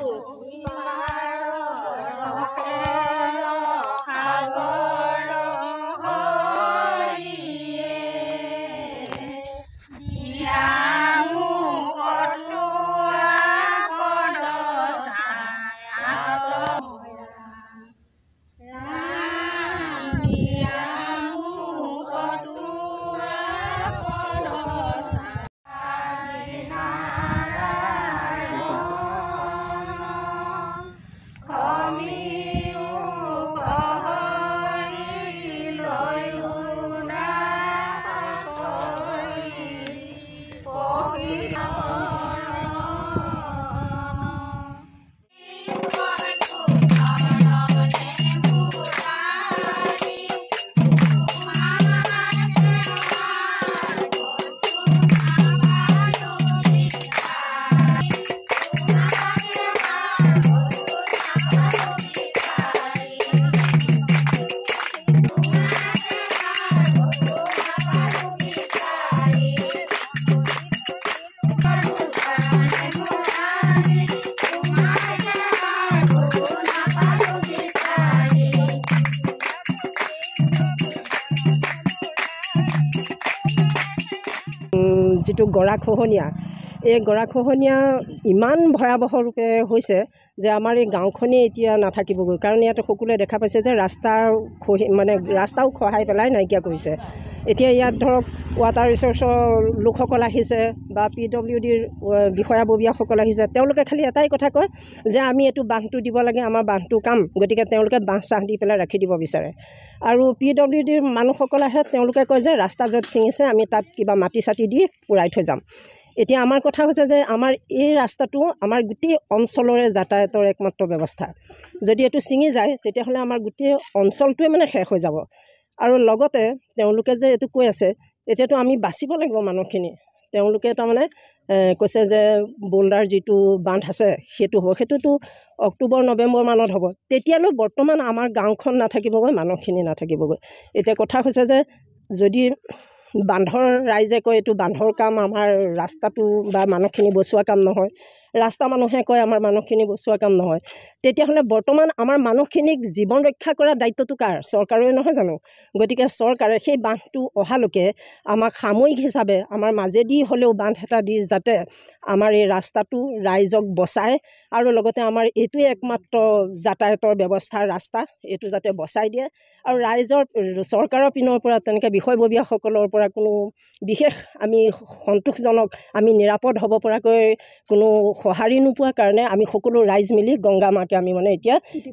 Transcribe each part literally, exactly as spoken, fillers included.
যিটো গৰাখহনীয়া এই গৰাখহনীয়া ইমান ভয়াৱহ ৰূপে হৈছে যে আমাৰ এই গাঁওখনেই এতিয়া নাথাকিবগৈ কাৰণ ইয়াত সকলোৱে দেখা পাইছে যে ৰাস্তাৰ খহি মানে ৰাস্তাও খহাই পেলাই নাইকিয়া কৰিছে। এতিয়া ইয়াত ধৰক ৱাটাৰ ৰিচোৰ্চৰ লোকসকল আহিছে বা পি ডব্লিউ ডিৰ বিষয়াববীয়াসকল আহিছে, তেওঁলোকে খালি এটাই কথা কয় যে আমি এইটো বান্ধটো দিব লাগে, আমাৰ বান্ধটো কাম, গতিকে তেওঁলোকে বাঁহ চাহ দি পেলাই ৰাখি দিব বিচাৰে। আৰু পি ডব্লিউ ডিৰ মানুহসকল আহে, তেওঁলোকে কয় যে ৰাস্তা য'ত ছিঙিছে আমি তাত কিবা মাটি চাটি দি পুৰাই থৈ যাম। এতিয়া আমাৰ কথা হৈছে যে আমাৰ এই ৰাস্তাটো আমাৰ গোটেই অঞ্চলৰে যাতায়াতৰ একমাত্ৰ ব্যৱস্থা। যদি এইটো ছিঙি যায় তেতিয়াহ'লে আমাৰ গোটেই অঞ্চলটোৱে মানে শেষ হৈ যাব। আৰু লগতে তেওঁলোকে যে এইটো কৈ আছে, এতিয়াতো আমি বাচিব লাগিব মানুহখিনি। তেওঁলোকে তাৰমানে কৈছে যে বোল্ডাৰ যিটো বান্ধ আছে সেইটো হ'ব, সেইটোতো অক্টোবৰ নৱেম্বৰ মানত হ'ব। তেতিয়ালৈ বৰ্তমান আমাৰ গাঁওখন নাথাকিবগৈ, মানুহখিনি নাথাকিবগৈ। এতিয়া কথা হৈছে যে যদি বান্ধৰ ৰাইজে কয় এইটো বান্ধৰ কাম, আমাৰ ৰাস্তাটো বা মানুহখিনি বচোৱা কাম নহয়, ৰাস্তা মানুহে কয় আমাৰ মানুহখিনি বচোৱা কাম নহয়, তেতিয়াহ'লে বৰ্তমান আমাৰ মানুহখিনিক জীৱন ৰক্ষা কৰা দায়িত্বটো কাৰ? চৰকাৰৰে নহয় জানো? গতিকে চৰকাৰে সেই বান্ধটো অহালৈকে আমাক সাময়িক হিচাপে আমাৰ মাজেদি হ'লেও বান্ধ এটা দি যাতে আমাৰ এই ৰাস্তাটো ৰাইজক বচায় আৰু লগতে আমাৰ এইটোৱে একমাত্ৰ যাতায়াতৰ ব্যৱস্থাৰ ৰাস্তা, এইটো যাতে বচাই দিয়ে। আৰু ৰাইজৰ চৰকাৰৰ পিনৰ পৰা তেনেকৈ বিষয়ববীয়াসকলৰ পৰা কোনো বিশেষ আমি সন্তোষজনক আমি নিৰাপদ হ'ব পৰাকৈ কোনো সঁহাৰি নোপোৱাৰ কাৰণে আমি সকলো ৰাইজ মিলি গংগা মাকে আমি মানে এতিয়া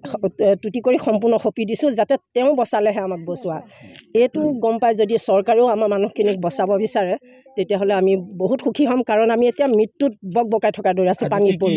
তুতি কৰি সম্পূৰ্ণ সঁপি দিছোঁ যাতে তেওঁ বচালেহে আমাক বচোৱা। এইটো গম পাই যদি চৰকাৰেও আমাৰ মানুহখিনিক বচাব বিচাৰে তেতিয়াহ'লে আমি বহুত সুখী হ'ম, কাৰণ আমি এতিয়া মৃত্যুত বক বকাই থকা দৰে আছোঁ পানীত পৰি।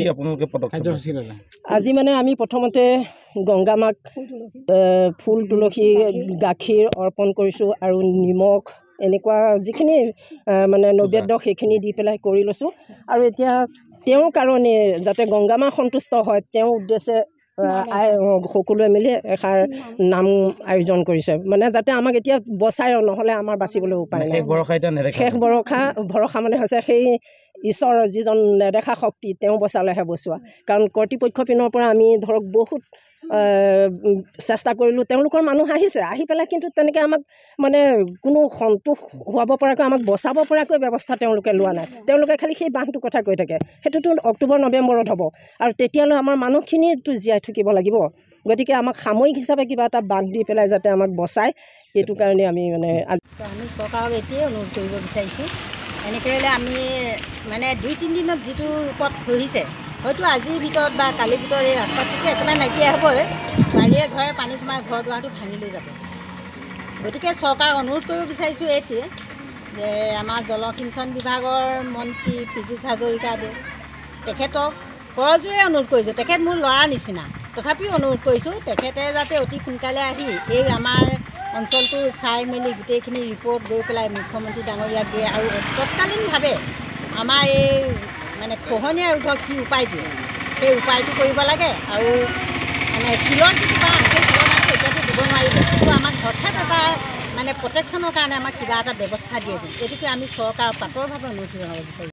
আজি মানে আমি প্ৰথমতে গংগা মাক ফুল তুলসী গাখীৰ অৰ্পণ কৰিছোঁ আৰু নিমখ এনেকুৱা যিখিনি মানে নৈবেদ্য সেইখিনি দি পেলাই কৰি লৈছোঁ। আৰু এতিয়া তেওঁৰ কাৰণে যাতে গংগা মা সন্তুষ্ট হয় তেওঁৰ উদ্দেশ্যে সকলোৱে মিলি এষাৰ নাম আয়োজন কৰিছে, মানে যাতে আমাক এতিয়া বচায়, নহ'লে আমাৰ বাচিবলৈ উপায় নাই। শেষ ভৰসা ভৰসা মানে হৈছে সেই ঈশ্বৰ যিজন নেদেখা শক্তি, তেওঁ বচালেহে বচোৱা। কাৰণ কৰ্তৃপক্ষৰ পিনৰ পৰা আমি ধৰক বহুত চেষ্টা কৰিলোঁ, তেওঁলোকৰ মানুহ আহিছে, আহি পেলাই কিন্তু তেনেকৈ আমাক মানে কোনো সন্তোষ হোৱাব পৰাকৈ আমাক বচাব পৰাকৈ ব্যৱস্থা তেওঁলোকে লোৱা নাই। তেওঁলোকে খালি সেই বান্ধটোৰ কথা কৈ থাকে, সেইটোতো অক্টোবৰ নৱেম্বৰত হ'ব আৰু তেতিয়ালৈ আমাৰ মানুহখিনিতো জীয়াই থাকিব লাগিব। গতিকে আমাক সাময়িক হিচাপে কিবা এটা বান্ধ দি পেলাই যাতে আমাক বচায়, সেইটো কাৰণে আমি মানে আজি আমি চৰকাৰক এতিয়াই অনুৰোধ কৰিব বিচাৰিছোঁ, এনেকৈ হ'লে আমি মানে দুই তিনিদিনত যিটো ৰূপত খহিছে, হয়তো আজিৰ ভিতৰত বা কালিৰ ভিতৰত এই ৰাস্তাটোতো একেবাৰে নাইকিয়া হ'বই, বাৰীয়ে ঘৰে পানী সোমাই ঘৰ দুৱাৰটো ভাঙি লৈ যাব। গতিকে চৰকাৰক অনুৰোধ কৰিব বিচাৰিছোঁ এইটোৱে যে আমাৰ জলসিঞ্চন বিভাগৰ মন্ত্ৰী পীযুষ হাজৰিকাদেৱ, তেখেতক কৰজোৰে অনুৰোধ কৰিছোঁ, তেখেত মোৰ ল'ৰাৰ নিচিনা, তথাপিও অনুৰোধ কৰিছোঁ তেখেতে যাতে অতি সোনকালে আহি এই আমাৰ অঞ্চলটো চাই মেলি গোটেইখিনি ৰিপৰ্ট গৈ পেলাই মুখ্যমন্ত্ৰী ডাঙৰীয়াক দিয়ে আৰু তৎকালীনভাৱে আমাৰ এই মানে খহনীয়া ৰোধৰ কি উপায়টো সেই উপায়টো কৰিব লাগে। আৰু মানে শিলৰ যিটো বান্ধ সেই শিলৰ বান্ধটো এতিয়াতো দিব নোৱাৰিব, কিন্তু আমাক হঠাৎ এটা মানে প্ৰটেকশ্যনৰ কাৰণে আমাক কিবা এটা ব্যৱস্থা দিয়ে, এইটোকে আমি চৰকাৰৰ পাতৰভাৱে অনুৰোধ জনাব বিচাৰিছোঁ।